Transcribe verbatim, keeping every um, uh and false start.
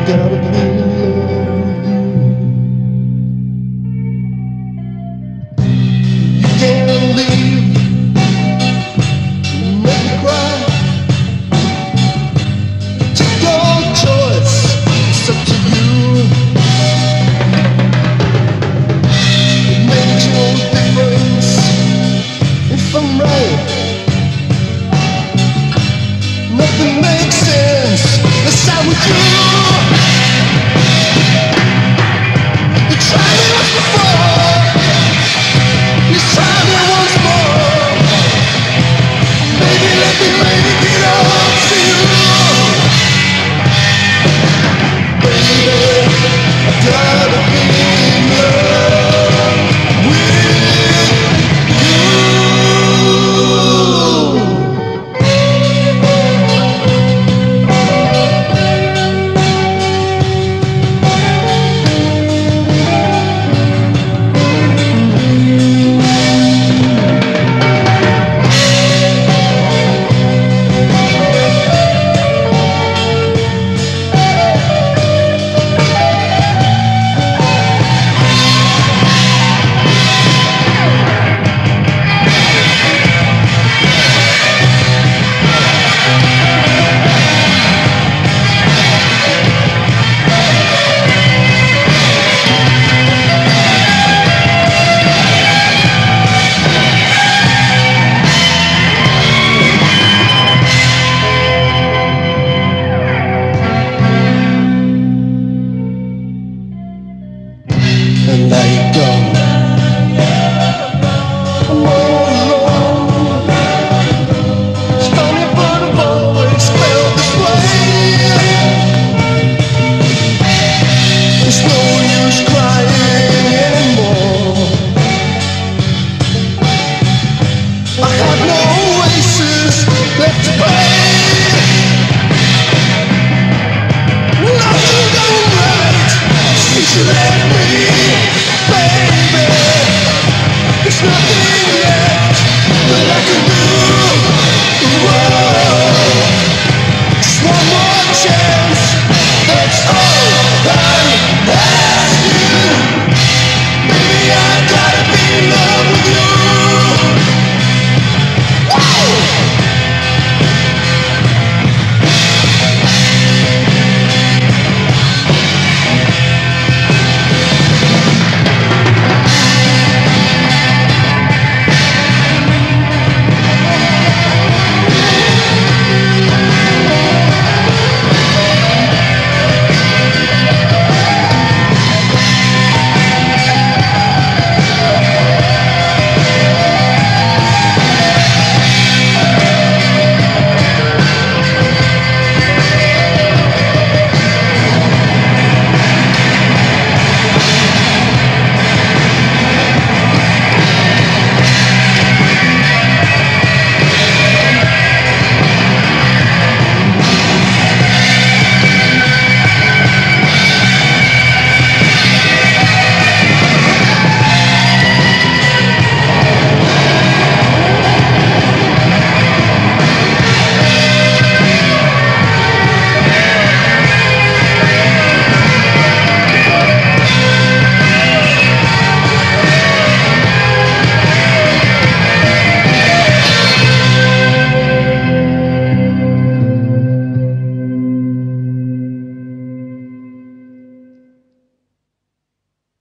gotta be in love with you. You can't leave, make me cry. Take your choice, it's up to you. It makes no difference if I'm right. Nothing makes sense. Let's start with you. You tried me once before. You tried me once more. Baby, let me make it up to you. Baby, I gotta be in love with you. And now you're gone. I'm all alone. Stony, but I've always felt this way. It's no use crying anymore. I have no oasis left to play. Nothing going right. Since you left.